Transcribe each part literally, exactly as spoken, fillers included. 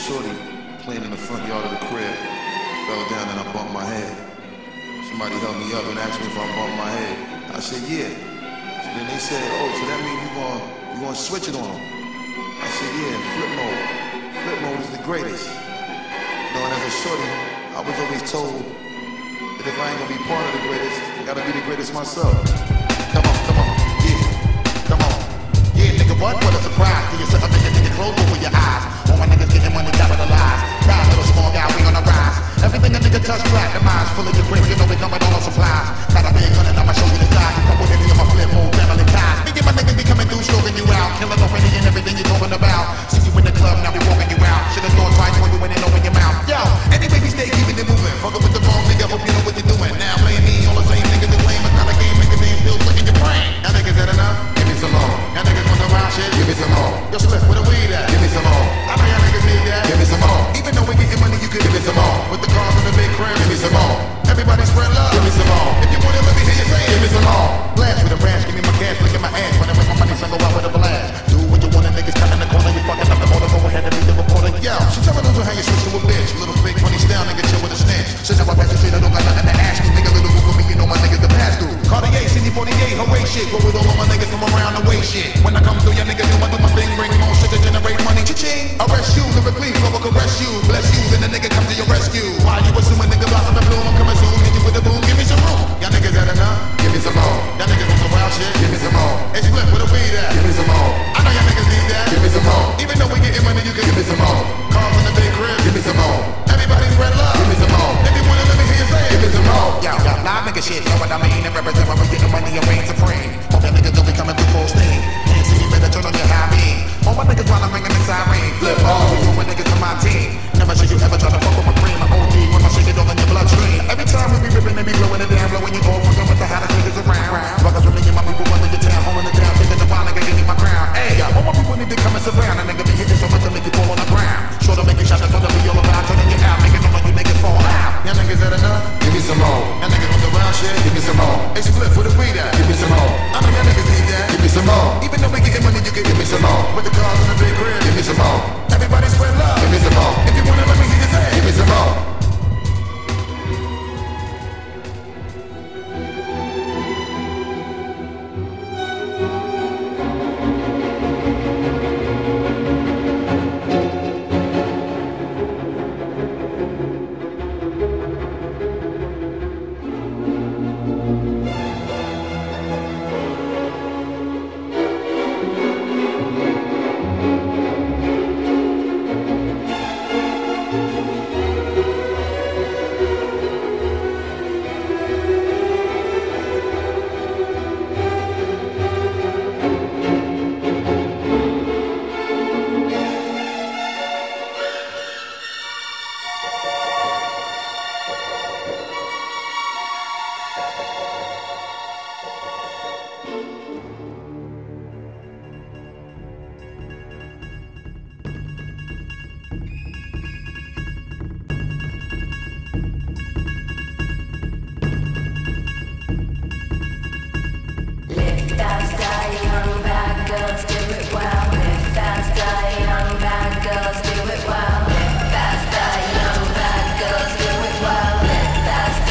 shorty playing in the front yard of the crib. Fell down and I bumped my head. Somebody held me up and asked me if I bumped my head. I said, yeah. So then they said, oh, so that means you gonna, you gonna switch it on them. I said, yeah, flip mode. Flip mode is the greatest. You know, and as a shorty, I was always told that if I ain't gonna be part of the greatest, I gotta be the greatest myself. Come on, come on, yeah, come on. Yeah, nigga, what? What a surprise. Do you sit up in your nigga clothes over your eyes? All my niggas getting money, capitalized. Proud little small guy, we on the rise. Everything a nigga touch, black, the mind's full of your grip. You know we coming all on supplies. Got a big gun and I'ma show you the size. You come with any of my flip mode, family ties. Me and my niggas be coming through, stroking you out. Killing off any and everything you're talking about. See you in the club, now we walking you out. Should've thought twice when you went and open your mouth. Yo, any baby stay keeping it moving. Fuckin' with the wrong nigga, hope you know what you're doing. Now playing me, all the same niggas to blame. It's not a game, niggas ain't still flicking your brain. Now niggas that enough? Give me some more. Now niggas want the wild shit? Give me some more. Yo, Sliff, where the weed at? Give me some more. I know y'all niggas need that. Give me some more. Even though we getting money, you could give me some more. With the cars in the big crib, give me some more. Everybody spread love, give me some more. If you want it, let me hear you say it, give me some more. Blast with a rash, give me my cash, look at my ass. When I make my money, so go out with a blast. Do what you want, and niggas cut in the corner, you fucking up the motor, go ahead and be the reporter. Yo, she tell me those how you switch to a bitch. Little fake funny style, nigga, chill with a snitch. So now I pass the street, I don't got nothing to ask you. Nigga, little for me, you know my niggas the pass through. Cartier, C D forty-eight, hooray shit. Go with all of my niggas from around the way shit. When I come through, your niggas do I do my thing, bring more shit to generate money. Cha-ching, arrest you, lyrically, flow will caress you. Bless you, then the nigga come to your rescue. Why you assuming nigga blossom and bloom? I'm coming soon, hit you with a boom, give me some room. Y'all niggas had enough? Give me some more. Y'all niggas want some wild shit? Give me some more. Hey, Spliff, where the weed at? Give me some more. I know y'all niggas need that. Give me some more. Even though we getting money, you can give me some more. Cars in the big crib, give me some more. Everybody spread love, give me some more. If you wanna let me hear you say it, give me some more. Yo, yo, live nigga shit, know what I mean? And represent when we getting money and reign supreme. Hope y'all niggas don't be coming through full steam. Can't see me, better turn on your high beam. All my niggas while I'm ringing the siren. Flip all, we doing niggas on my team. Never should you ever try to fuck with my cream. My O G, when I shake it all in your bloodstream. Every time we be ripping, they be blowing it down, blowing you all fucking with the hottest niggas around. Rockers with me and my people running your town, holding it down, taking the ball, nigga, give me my crown. Hey, all my people need to come and surround. A nigga be hitting so much to make you fall on the ground. Sure to make you shot, that's what be all about. Turning you out, making all you niggas fall out. Y'all niggas had enough? Give me some more. Y'all niggas want the wild shit? Give me some more. Hey, Spliff, where the weed at? Give me some more. I know y'all niggas need that. Give me some more. Even though we getting money, you can give me some more. With the cars in the big crib, give me some more. Everybody spread love, give me some more. If you wanna let me hear you say it, give me some more. Fast,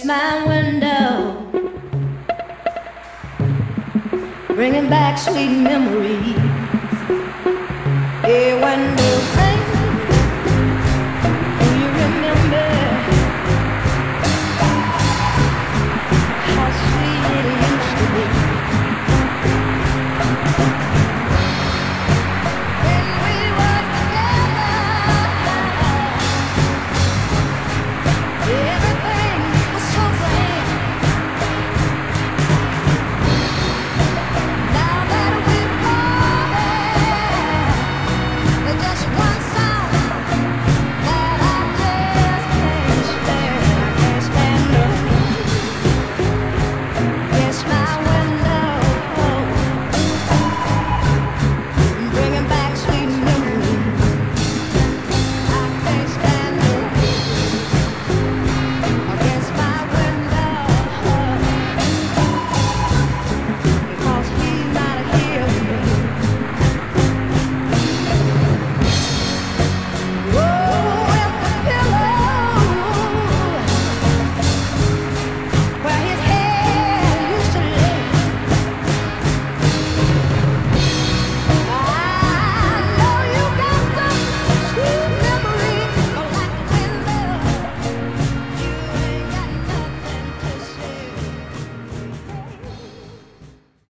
against my window, bringing back sweet memories. Yeah, when